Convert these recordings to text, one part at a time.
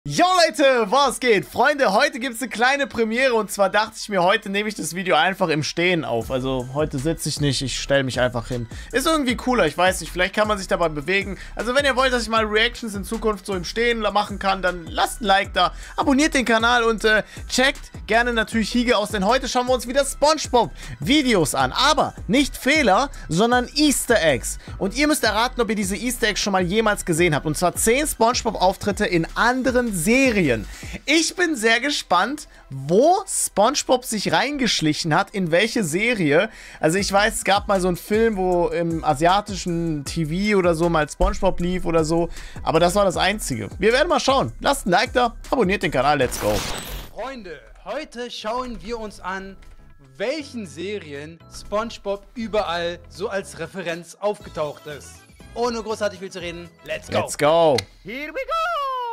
Jo Leute, was geht? Freunde, heute gibt es eine kleine Premiere und zwar dachte ich mir, heute nehme ich das Video einfach im Stehen auf. Also heute sitze ich nicht, ich stelle mich einfach hin. Ist irgendwie cooler, ich weiß nicht, vielleicht kann man sich dabei bewegen. Also wenn ihr wollt, dass ich mal Reactions in Zukunft so im Stehen machen kann, dann lasst ein Like da, abonniert den Kanal und checkt gerne natürlich Hige aus, denn heute schauen wir uns wieder SpongeBob-Videos an. Aber nicht Fehler, sondern Easter Eggs. Und ihr müsst erraten, ob ihr diese Easter Eggs schon mal jemals gesehen habt. Und zwar 10 SpongeBob-Auftritte in anderen Serien. Ich bin sehr gespannt, wo SpongeBob sich reingeschlichen hat, in welche Serie. Also ich weiß, es gab mal so einen Film, wo im asiatischen TV oder so mal SpongeBob lief oder so, aber das war das Einzige. Wir werden mal schauen. Lasst ein Like da, abonniert den Kanal, let's go. Freunde, heute schauen wir uns an, welchen Serien SpongeBob überall so als Referenz aufgetaucht ist. Ohne großartig viel zu reden, let's go! Let's go! Here we go!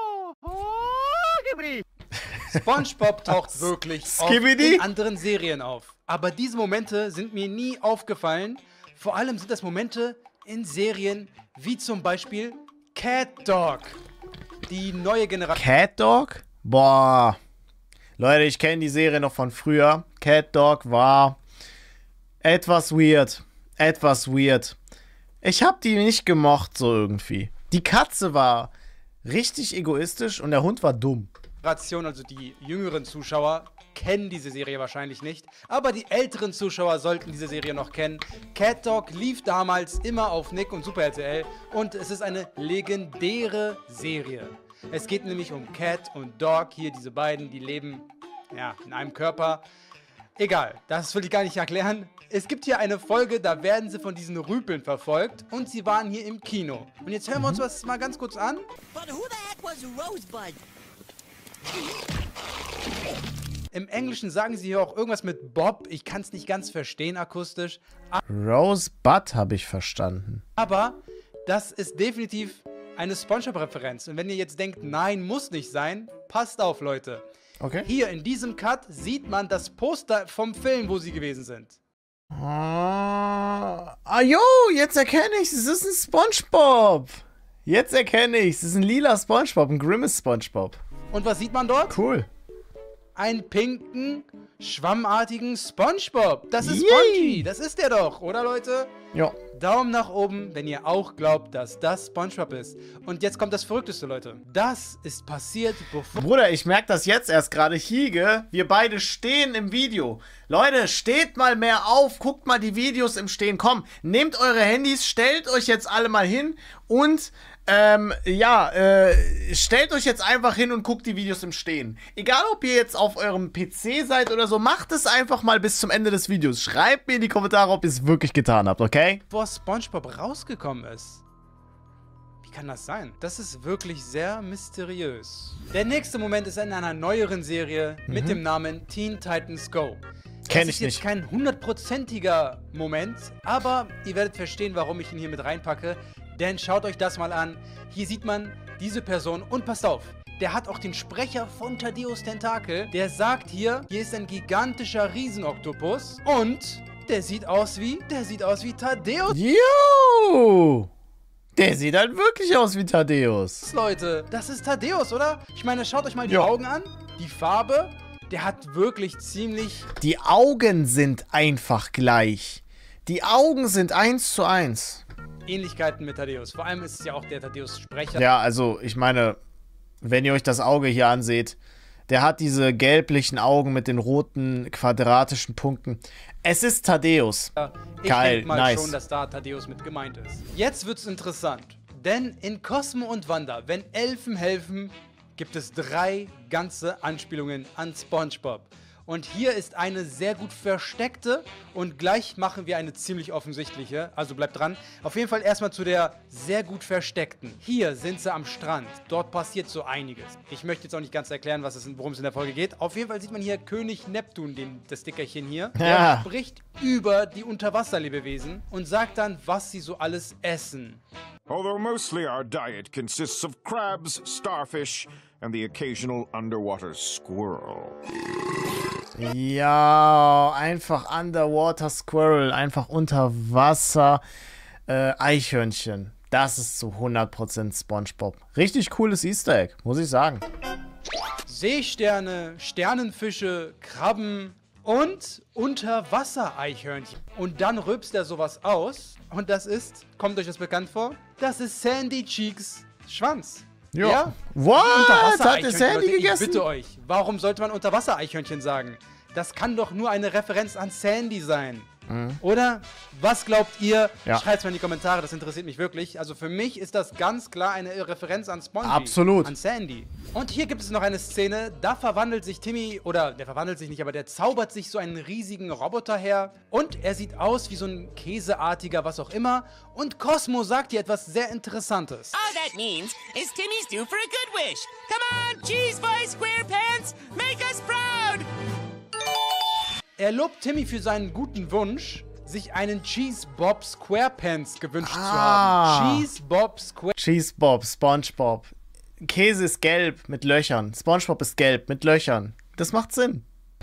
SpongeBob taucht wirklich oft in anderen Serien auf. Aber diese Momente sind mir nie aufgefallen. Vor allem sind das Momente in Serien wie zum Beispiel Cat Dog. Die neue Generation. Cat Dog? Boah. Leute, ich kenne die Serie noch von früher. Cat Dog war etwas weird. Etwas weird. Ich habe die nicht gemocht so irgendwie. Die Katze war richtig egoistisch und der Hund war dumm. Also die jüngeren Zuschauer kennen diese Serie wahrscheinlich nicht, aber die älteren Zuschauer sollten diese Serie noch kennen. Cat Dog lief damals immer auf Nick und Super RTL und es ist eine legendäre Serie. Es geht nämlich um Cat und Dog, hier diese beiden, die leben ja in einem Körper. Egal, das will ich gar nicht erklären. Es gibt hier eine Folge, da werden sie von diesen Rüpeln verfolgt und sie waren hier im Kino. Und jetzt hören wir uns das mal ganz kurz an. But who the heck was Rosebud? Im Englischen sagen sie hier auch irgendwas mit Bob. Ich kann es nicht ganz verstehen akustisch. Rosebud habe ich verstanden. Aber das ist definitiv eine SpongeBob-Referenz. Und wenn ihr jetzt denkt, nein, muss nicht sein, passt auf, Leute. Okay. Hier in diesem Cut sieht man das Poster vom Film, wo sie gewesen sind. Jo, jetzt erkenne ich, es ist ein SpongeBob. Jetzt erkenne ich, es ist ein lila SpongeBob, ein Grimace SpongeBob. Und was sieht man dort? Cool. Einen pinken, schwammartigen SpongeBob. Das ist Spongy, das ist der doch, oder Leute? Ja. Daumen nach oben, wenn ihr auch glaubt, dass das SpongeBob ist. Und jetzt kommt das Verrückteste, Leute. Das ist passiert, bevor... Bruder, ich merke das jetzt erst gerade. Hige, wir beide stehen im Video. Leute, steht mal mehr auf. Guckt mal die Videos im Stehen. Komm, nehmt eure Handys, stellt euch jetzt alle mal hin und... stellt euch jetzt einfach hin und guckt die Videos im Stehen. Egal, ob ihr jetzt auf eurem PC seid oder so, macht es einfach mal bis zum Ende des Videos. Schreibt mir in die Kommentare, ob ihr es wirklich getan habt, okay? Bevor SpongeBob rausgekommen ist. Wie kann das sein? Das ist wirklich sehr mysteriös. Der nächste Moment ist in einer neueren Serie mit dem Namen Teen Titans Go. Kenn ich nicht. Das ist jetzt kein 100%iger Moment, aber ihr werdet verstehen, warum ich ihn hier mit reinpacke. Denn schaut euch das mal an. Hier sieht man diese Person und passt auf. Der hat auch den Sprecher von Thaddeus Tentakel. Der sagt hier ist ein gigantischer Riesenoktopus. Und der sieht aus wie Thaddeus. Jo! Der sieht halt wirklich aus wie Thaddeus. Leute, das ist Thaddeus, oder? Ich meine, schaut euch mal die Augen an. Die Farbe. Der hat wirklich ziemlich... Die Augen sind einfach gleich. Die Augen sind 1:1. Ähnlichkeiten mit Thaddeus. Vor allem ist es ja auch der Thaddeus-Sprecher. Ja, also ich meine, wenn ihr euch das Auge hier anseht, der hat diese gelblichen Augen mit den roten quadratischen Punkten. Es ist Thaddeus. Ich Geil, denke mal nice. schon, dass da Thaddeus mit gemeint ist. Jetzt wird's interessant. Denn in Cosmo und Wanda, wenn Elfen helfen, gibt es 3 ganze Anspielungen an SpongeBob. Und hier ist eine sehr gut versteckte und gleich machen wir eine ziemlich offensichtliche, also bleibt dran. Auf jeden Fall erstmal zu der sehr gut versteckten. Hier sind sie am Strand, dort passiert so einiges. Ich möchte jetzt auch nicht ganz erklären, worum es in der Folge geht. Auf jeden Fall sieht man hier König Neptun, das Dickerchen hier. Ja. Der spricht über die Unterwasserlebewesen und sagt dann, was sie so alles essen. Although mostly our diet consists of crabs, starfish, and the occasional underwater squirrel. Ja, einfach Underwater Squirrel, einfach unter Wasser Eichhörnchen. Das ist zu 100% SpongeBob. Richtig cooles Easter Egg, muss ich sagen. Seesterne, Sternenfische, Krabben und Unterwasser-Eichhörnchen. Und dann rülpst er sowas aus. Und das ist, kommt euch das bekannt vor? Das ist Sandy Cheeks Schwanz. Ja. What? Hat der Unterwasser-Eichhörnchen, Sandy Leute, gegessen? Ich bitte euch, warum sollte man Unterwasser-Eichhörnchen sagen? Das kann doch nur eine Referenz an Sandy sein. Oder? Was glaubt ihr? Ja. Schreibt es mal in die Kommentare, das interessiert mich wirklich. Also für mich ist das ganz klar eine Referenz an Spongy. Absolut. An Sandy. Und hier gibt es noch eine Szene, da verwandelt sich Timmy, oder der verwandelt sich nicht, aber der zaubert sich so einen riesigen Roboter her. Und er sieht aus wie so ein käseartiger, was auch immer. Und Cosmo sagt hier etwas sehr Interessantes. All that means is Timmy's due for a good wish. Come on, Cheese Boy SquarePants, make us proud! Er lobt Timmy für seinen guten Wunsch, sich einen Cheese Bob SquarePants gewünscht zu haben. Cheese Bob SquarePants. Cheese Bob, SpongeBob. Käse ist gelb mit Löchern. SpongeBob ist gelb mit Löchern. Das macht Sinn.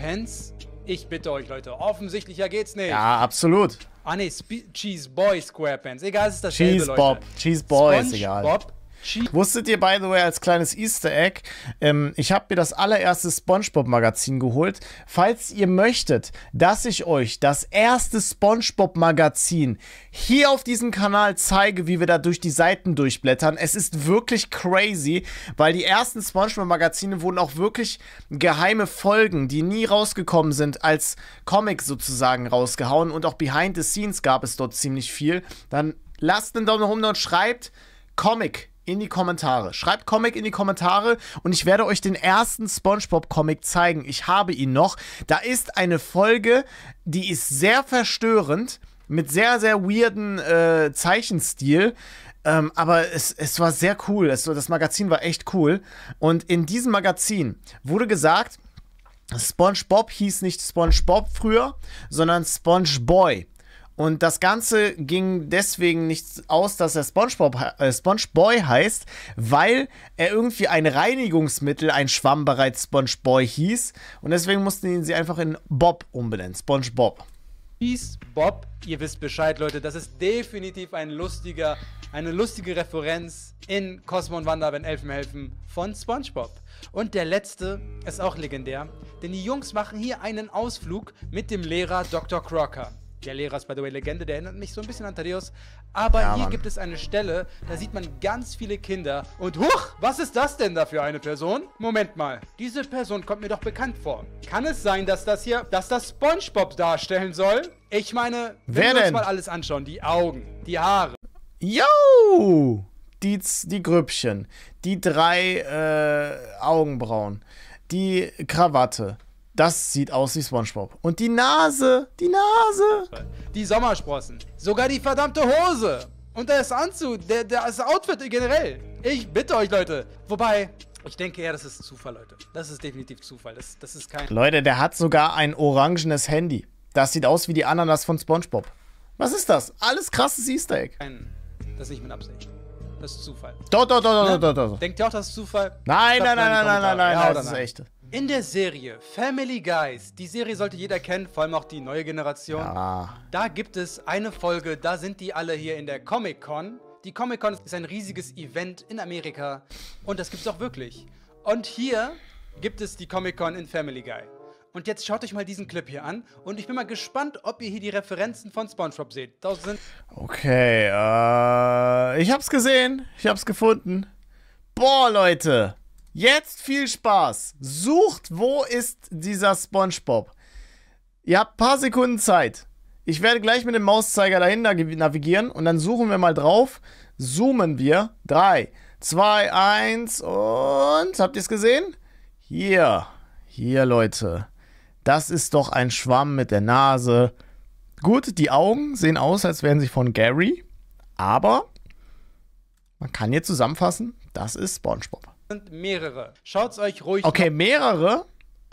Ich bitte euch, Leute, offensichtlicher geht's nicht. Ja, absolut. Ah ne, Cheese Boy SquarePants. Egal, es ist dasselbe, Cheese Leute. Bob. Cheese Boy ist egal. SpongeBob, Wusstet ihr, by the way, als kleines Easter Egg, ich habe mir das allererste SpongeBob-Magazin geholt. Falls ihr möchtet, dass ich euch das erste SpongeBob-Magazin hier auf diesem Kanal zeige, wie wir da durch die Seiten durchblättern, es ist wirklich crazy, weil die ersten SpongeBob-Magazine wurden auch wirklich geheime Folgen, die nie rausgekommen sind, als Comic sozusagen rausgehauen, und auch Behind the Scenes gab es dort ziemlich viel. Dann lasst einen Daumen nach oben und schreibt Comic in die Kommentare. Schreibt Comic in die Kommentare und ich werde euch den ersten SpongeBob-Comic zeigen. Ich habe ihn noch. Da ist eine Folge, die ist sehr verstörend, mit sehr, sehr weirden Zeichenstil. Aber es war sehr cool. Das Magazin war echt cool. Und in diesem Magazin wurde gesagt, SpongeBob hieß nicht SpongeBob früher, sondern SpongeBoy. Und das Ganze ging deswegen nicht aus, dass er SpongeBoy heißt, weil er irgendwie ein Reinigungsmittel, ein Schwamm bereits SpongeBoy hieß. Und deswegen mussten sie einfach in Bob umbenennen. SpongeBob. Cheese Bob, ihr wisst Bescheid, Leute. Das ist definitiv eine lustige Referenz in Cosmo und Wanda, wenn Elfen helfen, von SpongeBob. Und der letzte ist auch legendär, denn die Jungs machen hier einen Ausflug mit dem Lehrer Dr. Crocker. Der Lehrer ist, by the way, Legende, der erinnert mich so ein bisschen an Thaddeus. Aber ja, hier Mann. gibt es eine Stelle, da sieht man ganz viele Kinder. Und huch, was ist das denn da für eine Person? Moment mal, diese Person kommt mir doch bekannt vor. Kann es sein, dass das SpongeBob darstellen soll? Ich meine, wenn Wer wir uns denn? mal alles anschauen, die Augen, die Haare. Yo! Die Grüppchen, die 3 Augenbrauen, die Krawatte. Das sieht aus wie SpongeBob. Und die Nase, Die Sommersprossen, sogar die verdammte Hose und das Anzug, das Outfit generell. Ich bitte euch, Leute. Wobei, ich denke eher, das ist Zufall, Leute. Das ist definitiv Zufall. Das ist kein... Leute, der hat sogar ein orangenes Handy. Das sieht aus wie die Ananas von SpongeBob. Was ist das? Alles krasses Easter Egg. Das ist nicht mit Absicht. Das ist Zufall. Doch. Denkt ihr auch, das ist Zufall? Nein, Schreibt mal in die Kommentare. Ja oder das ist nein? echt. In der Serie Family Guys, die Serie sollte jeder kennen, vor allem auch die neue Generation. Ja. Da gibt es eine Folge, da sind die alle hier in der Comic-Con. Die Comic-Con ist ein riesiges Event in Amerika und das gibt es auch wirklich. Und hier gibt es die Comic-Con in Family Guy. Und jetzt schaut euch mal diesen Clip hier an und ich bin mal gespannt, ob ihr hier die Referenzen von SpongeBob seht. Da sind Okay, ich hab's gesehen. Ich hab's gefunden. Boah, Leute. Jetzt viel Spaß. Sucht, wo ist dieser SpongeBob? Ihr habt ein paar Sekunden Zeit. Ich werde gleich mit dem Mauszeiger dahin navigieren und dann suchen wir mal drauf. Zoomen wir. 3, 2, 1 und... Habt ihr es gesehen? Hier, Leute. Das ist doch ein Schwamm mit der Nase. Gut, die Augen sehen aus, als wären sie von Gary. Aber man kann hier zusammenfassen, das ist SpongeBob. mehrere. Schaut's euch ruhig Okay, mehrere.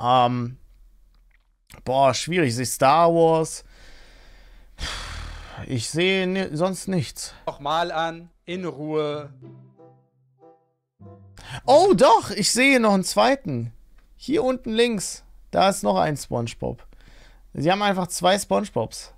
Boah, schwierig. Ich sehe Star Wars. Ich sehe sonst nichts. noch mal an. In Ruhe. Oh, doch. Ich sehe noch einen zweiten. Hier unten links. Da ist noch ein SpongeBob. Sie haben einfach 2 SpongeBobs.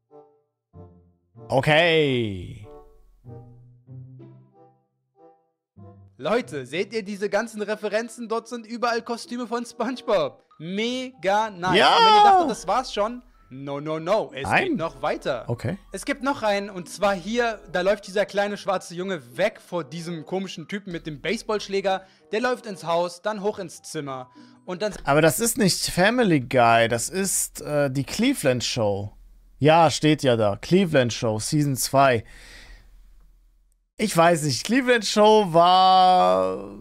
Okay. Leute, seht ihr diese ganzen Referenzen? Dort sind überall Kostüme von SpongeBob. Mega nice. Ja. Und wenn ihr dachtet, das war's schon, no, no, no. Es Nein. geht noch weiter. Okay. Es gibt noch einen, und zwar hier, da läuft dieser kleine schwarze Junge weg vor diesem komischen Typen mit dem Baseballschläger. Der läuft ins Haus, dann hoch ins Zimmer. Und dann Aber das ist nicht Family Guy, das ist die Cleveland Show. Ja, steht ja da. Cleveland Show, Season 2. Ich weiß nicht, Cleveland Show war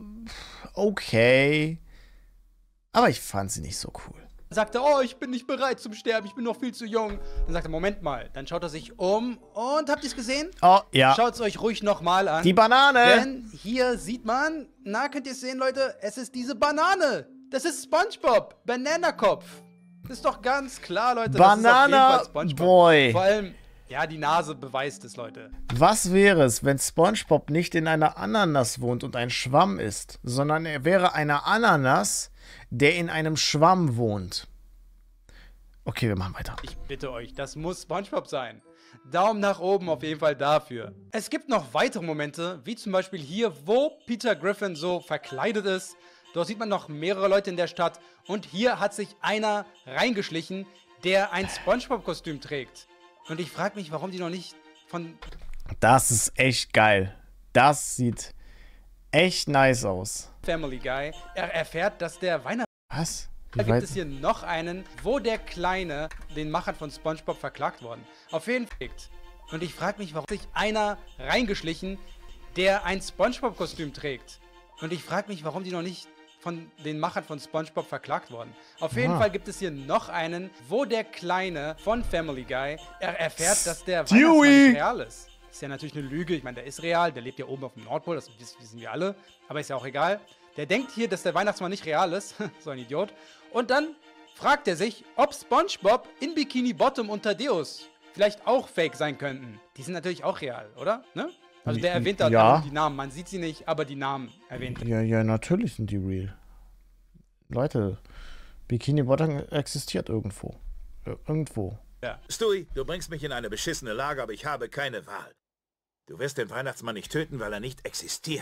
okay. Aber ich fand sie nicht so cool. sagt er, oh, ich bin nicht bereit zum Sterben, ich bin noch viel zu jung. Dann sagt er, Moment mal. Dann schaut er sich um und habt ihr es gesehen? Oh, ja. Schaut es euch ruhig nochmal an. Die Banane. Denn hier sieht man, na, könnt ihr es sehen, Leute? Es ist diese Banane. Das ist SpongeBob. Bananakopf. Das ist doch ganz klar, Leute. Banana das ist auf jeden Fall SpongeBob. Boy. Vor allem, ja, die Nase beweist es, Leute. Was wäre es, wenn SpongeBob nicht in einer Ananas wohnt und ein Schwamm ist, sondern er wäre eine Ananas, der in einem Schwamm wohnt? Okay, wir machen weiter. Ich bitte euch, das muss SpongeBob sein. Daumen nach oben auf jeden Fall dafür. Es gibt noch weitere Momente, wie zum Beispiel hier, wo Peter Griffin so verkleidet ist. Dort sieht man noch mehrere Leute in der Stadt. Und hier hat sich einer reingeschlichen, der ein SpongeBob-Kostüm trägt. Und ich frage mich, warum die noch nicht von... Das ist echt geil. Das sieht echt nice aus. Family Guy erfährt, dass der Was? Da gibt es hier noch einen, wo der Kleine den Machern von SpongeBob verklagt worden. Auf jeden Fall. Und ich frage mich, warum sich einer reingeschlichen, der ein SpongeBob-Kostüm trägt. Und ich frage mich, warum die noch nicht von den Machern von SpongeBob verklagt worden. Auf jeden Fall gibt es hier noch einen, wo der Kleine von Family Guy erfährt, dass der Weihnachtsmann nicht real ist. Ist ja natürlich eine Lüge. Ich meine, der ist real, der lebt ja oben auf dem Nordpol, das wissen wir alle. Aber ist ja auch egal. Der denkt hier, dass der Weihnachtsmann nicht real ist. So ein Idiot. Und dann fragt er sich, ob SpongeBob in Bikini Bottom und Thaddeus vielleicht auch fake sein könnten. Die sind natürlich auch real, oder? Ne? Also der erwähnt da Ja. die Namen. Man sieht sie nicht, aber die Namen erwähnt er. Ja, ja, natürlich sind die real. Leute, Bikini Bottom existiert irgendwo. Irgendwo. Stewie, du bringst mich in eine beschissene Lage, aber ich habe keine Wahl. Du wirst den Weihnachtsmann nicht töten, weil er nicht existiert.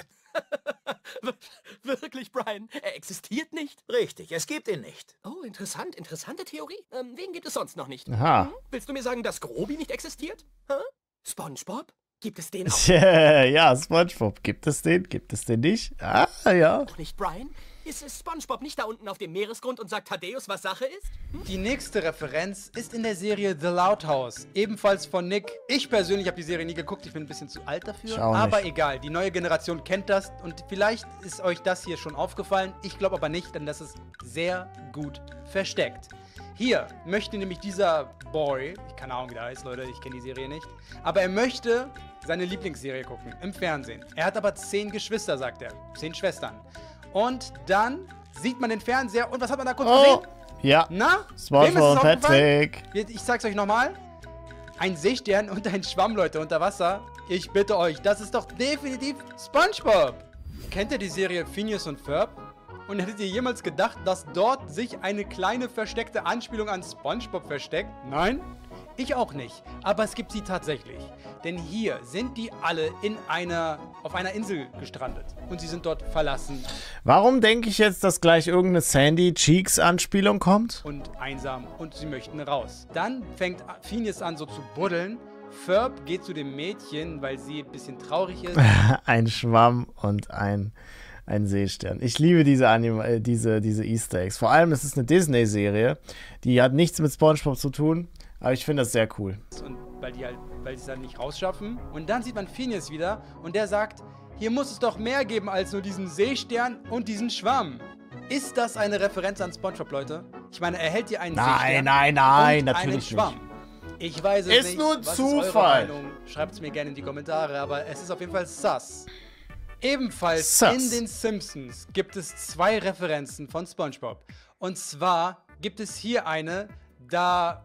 Wirklich, Brian? Er existiert nicht? Richtig, es gibt ihn nicht. Oh, interessant. Interessante Theorie. Wen gibt es sonst noch nicht? Aha. Willst du mir sagen, dass Grobi nicht existiert? Hä? SpongeBob? Gibt es den auch Ja, SpongeBob. Gibt es den? Gibt es den nicht? Ah, ja. nicht, Brian? Ist SpongeBob nicht da unten auf dem Meeresgrund und sagt Thaddeus, was Sache ist? Die nächste Referenz ist in der Serie The Loud House, ebenfalls von Nick. Ich persönlich habe die Serie nie geguckt, ich bin ein bisschen zu alt dafür. Ich auch nicht. Aber egal, die neue Generation kennt das und vielleicht ist euch das hier schon aufgefallen. Ich glaube aber nicht, denn das ist sehr gut versteckt. Hier möchte nämlich dieser Boy, ich keine Ahnung wie der heißt, Leute, ich kenne die Serie nicht, aber er möchte seine Lieblingsserie gucken, im Fernsehen. Er hat aber 10 Geschwister, sagt er, 10 Schwestern. Und dann sieht man den Fernseher und was hat man da kurz Oh, gesehen? ja. Na? Wem ist SpongeBob es und aufgefallen? Patrick. Ich zeig's euch nochmal. Ein Seestern und ein Schwamm, Leute, unter Wasser. Ich bitte euch, das ist doch definitiv SpongeBob. Kennt ihr die Serie Phineas und Ferb? Und hättet ihr jemals gedacht, dass dort sich eine kleine versteckte Anspielung an SpongeBob versteckt? Nein? Ich auch nicht. Aber es gibt sie tatsächlich. Denn hier sind die alle auf einer Insel gestrandet. Und sie sind dort verlassen Warum denke ich jetzt, dass gleich irgendeine Sandy Cheeks Anspielung kommt? und einsam und sie möchten raus. Dann fängt Phineas an so zu buddeln. Ferb geht zu dem Mädchen, weil sie ein bisschen traurig ist. Ein Schwamm und ein Seestern. Ich liebe diese Easter Eggs. Vor allem, es ist eine Disney-Serie. Die hat nichts mit SpongeBob zu tun. Aber ich finde das sehr cool. Und weil sie es halt nicht rausschaffen. Und dann sieht man Phineas wieder und der sagt, hier muss es doch mehr geben als nur diesen Seestern und diesen Schwamm. Ist das eine Referenz an SpongeBob, Leute? Ich meine, er hält hier einen Seestern Nein, und einen natürlich Schwamm. Ich weiß es Ist nicht. nur Was Zufall. Ist eure Meinung? Schreibt es mir gerne in die Kommentare, aber es ist auf jeden Fall sus. Ebenfalls Sus. in den Simpsons gibt es 2 Referenzen von SpongeBob. Und zwar gibt es hier eine, da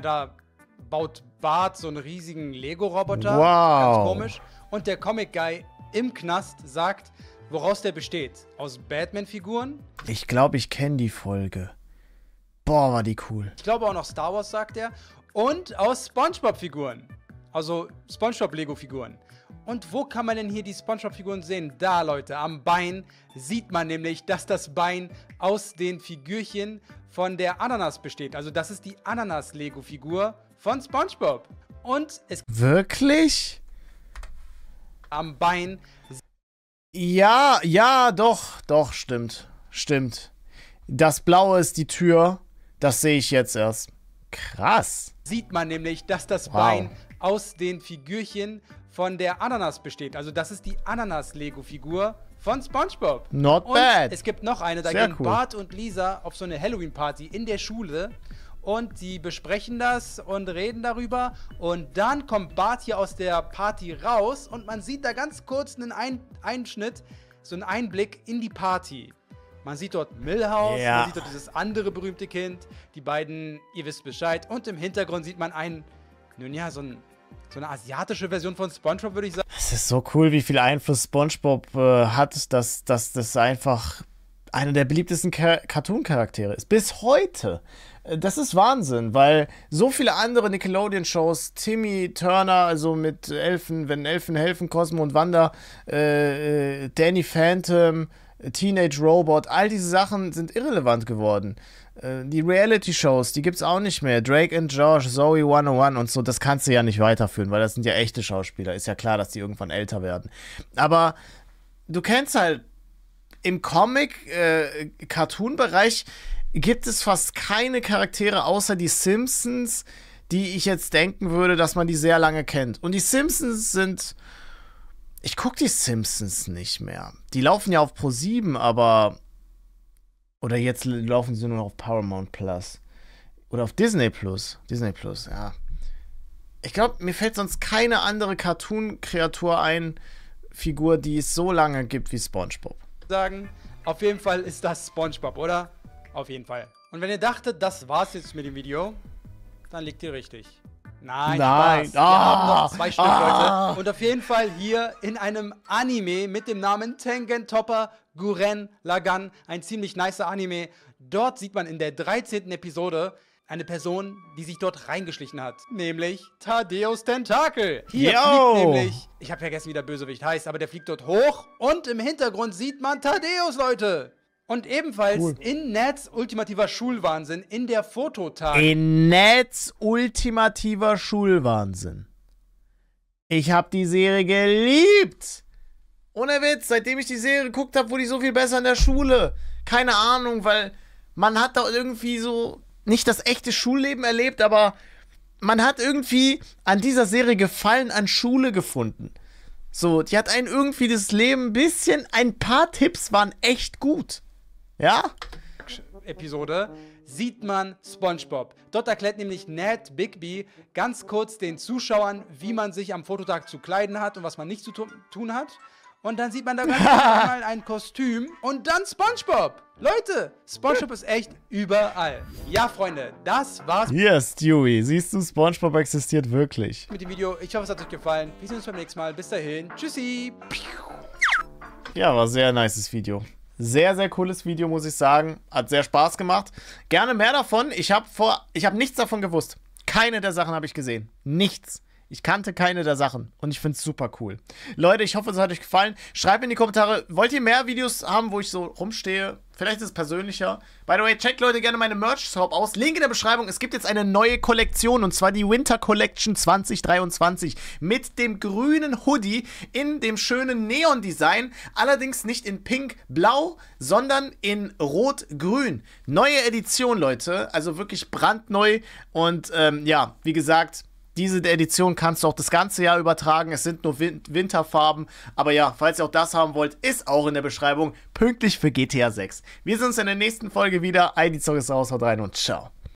baut Bart so einen riesigen Lego-Roboter. Wow. Ganz komisch. Und der Comic-Guy im Knast sagt, woraus der besteht. Aus Batman-Figuren. Ich glaube, ich kenne die Folge. Boah, war die cool. Ich glaube auch noch Star Wars, sagt er. Und aus SpongeBob-Figuren. Also SpongeBob-Lego-Figuren. Und wo kann man denn hier die SpongeBob-Figuren sehen? Da, Leute, am Bein sieht man nämlich, dass das Bein aus den Figürchen von der Ananas besteht. Also das ist die Ananas-Lego-Figur von SpongeBob. Und es Wirklich? am Bein. Ja, ja, doch, stimmt. Stimmt. Das Blaue ist die Tür. Das sehe ich jetzt erst. Krass. Sieht man nämlich, dass das Wow. Bein aus den Figürchen von der Ananas besteht. Also das ist die Ananas-Lego-Figur von SpongeBob. Not und bad. Es gibt noch eine, da Sehr gehen cool. Bart und Lisa auf so eine Halloween-Party in der Schule. Und die besprechen das und reden darüber. Und dann kommt Bart hier aus der Party raus und man sieht da ganz kurz einen Einschnitt, so einen Einblick in die Party. Man sieht dort Milhouse, Ja. man sieht dort dieses andere berühmte Kind, die beiden, ihr wisst Bescheid. Und im Hintergrund sieht man so eine asiatische Version von SpongeBob, würde ich sagen. Es ist so cool, wie viel Einfluss SpongeBob hat, dass das einfach einer der beliebtesten Cartoon-Charaktere ist. Bis heute. Das ist Wahnsinn, weil so viele andere Nickelodeon-Shows, Timmy Turner, also mit Elfen, wenn Elfen helfen, Cosmo und Wanda, Danny Phantom, Teenage Robot, all diese Sachen sind irrelevant geworden. Die Reality-Shows, die gibt's auch nicht mehr. Drake and Josh, Zoe 101 und so, das kannst du ja nicht weiterführen, weil das sind ja echte Schauspieler. Ist ja klar, dass die irgendwann älter werden. Aber du kennst halt im Comic-Cartoon-Bereich gibt es fast keine Charaktere außer die Simpsons, die ich jetzt denken würde, dass man die sehr lange kennt. Und die Simpsons sind... Ich gucke die Simpsons nicht mehr. Die laufen ja auf Pro7, aber... Oder jetzt laufen sie nur noch auf Paramount Plus. Oder auf Disney Plus. Disney Plus, ja. Ich glaube, mir fällt sonst keine andere Cartoon-Kreatur ein, Figur, die es so lange gibt wie SpongeBob. Auf jeden Fall ist das SpongeBob, oder? Auf jeden Fall. Und wenn ihr dachtet, das war's jetzt mit dem Video, dann liegt ihr richtig. Nein, Spaß. Wir haben noch 2 Stück, Leute. Und auf jeden Fall hier in einem Anime mit dem Namen Tengen Toppa Gurren Lagann. Ein ziemlich nicer Anime. Dort sieht man in der 13. Episode eine Person, die sich dort reingeschlichen hat. Nämlich Thaddeus Tentakel. Hier fliegt nämlich, ich habe vergessen, wie der Bösewicht heißt, aber der fliegt dort hoch. Und im Hintergrund sieht man Thaddeus, Leute. Und ebenfalls in Neds ultimativer Schulwahnsinn in der Fototag. In Neds ultimativer Schulwahnsinn. Ich habe die Serie geliebt. Ohne Witz, seitdem ich die Serie geguckt habe, wurde ich so viel besser in der Schule. Keine Ahnung, weil man hat da irgendwie so nicht das echte Schulleben erlebt, aber man hat irgendwie an dieser Serie Gefallen an Schule gefunden. So, die hat einen irgendwie das Leben ein bisschen, ein paar Tipps waren echt gut. Ja? Episode sieht man SpongeBob. Dort erklärt nämlich Ned Bigby ganz kurz den Zuschauern, wie man sich am Fototag zu kleiden hat und was man nicht zu tun hat. Und dann sieht man da ganz normal ein Kostüm und dann SpongeBob. Leute, SpongeBob ist echt überall. Ja, Freunde, das war's Hier ist Stewie. Siehst du, SpongeBob existiert wirklich. mit dem Video. Ich hoffe, es hat euch gefallen. Wir sehen uns beim nächsten Mal. Bis dahin. Tschüssi. Ja, war ein sehr nices Video. Sehr, sehr cooles Video, muss ich sagen. Hat sehr Spaß gemacht. Gerne mehr davon. Ich habe nichts davon gewusst. Keine der Sachen habe ich gesehen. Nichts. Ich kannte keine der Sachen und ich finde es super cool. Leute, ich hoffe, es hat euch gefallen. Schreibt in die Kommentare, wollt ihr mehr Videos haben, wo ich so rumstehe? Vielleicht ist es persönlicher. By the way, checkt Leute gerne meine Merch-Shop aus. Link in der Beschreibung. Es gibt jetzt eine neue Kollektion und zwar die Winter Collection 2023 mit dem grünen Hoodie in dem schönen Neon-Design. Allerdings nicht in pink-blau, sondern in rot-grün. Neue Edition, Leute. Also wirklich brandneu und ja, wie gesagt, diese Edition kannst du auch das ganze Jahr übertragen. Es sind nur Winterfarben. Aber ja, falls ihr auch das haben wollt, ist auch in der Beschreibung. Pünktlich für GTA 6. Wir sehen uns in der nächsten Folge wieder. ID Zog ist raus, haut rein und ciao.